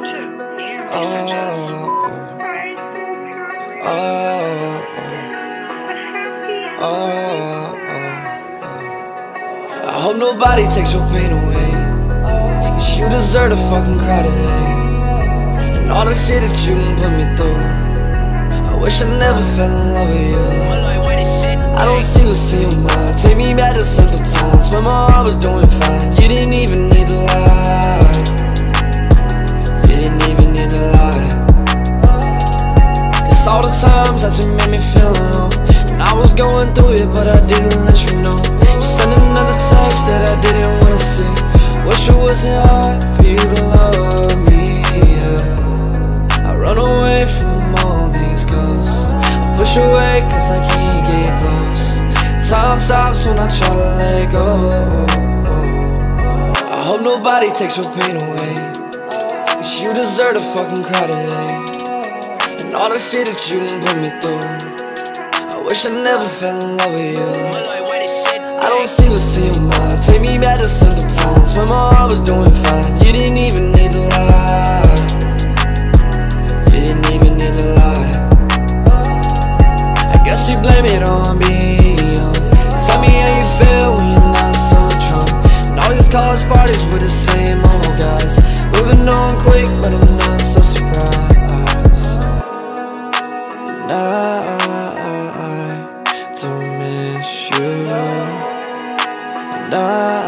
I hope nobody takes your pain away, 'cause you deserve to fucking cry today. And all the shit that you done put me through, I wish I never fell in love with you. I don't see what's in your mind. Take me back to simple times when my heart was doing fine. You didn't even need to lie. You didn't even need to lie. It's all the times that you made me feel alone, and I was going through it, but I didn't let you know. You sent another text that I didn't want to see. Wish it wasn't hard for you to love me, yeah. I run away from all these ghosts. I push away 'cause I can't get close. Time stops when I try to let go. I hope nobody takes your pain away, 'cause you deserve to fucking cry today. And all the shit that you done put me through, I wish I never fell in love with you. I don't see what's in your mind. Take me back to simple times when my heart was doing fine. You didn't even need to lie. You didn't even need to lie. I guess you blame it on me. Tell me how you feel when you're not so drunk. And all these college parties with the same old guys. Moving on quick, but I'm not so surprised. And I don't miss you. And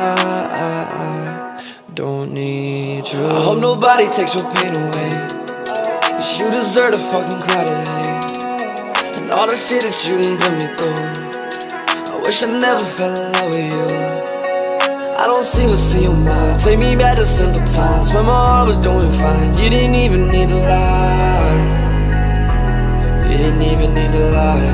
I don't need you. I hope nobody takes your pain away, 'cause you deserve to fucking cry today. And all the shit that you done put me through, I wish I never fell in love with you. I don't see what's in your mind. Take me back to simple times when my heart was doing fine. You didn't even need to lie. You didn't even need to lie.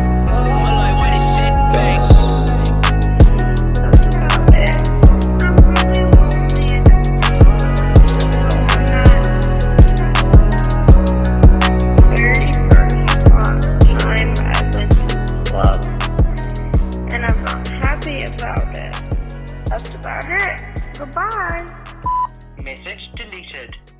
About it. That's about it. Goodbye. Message deleted.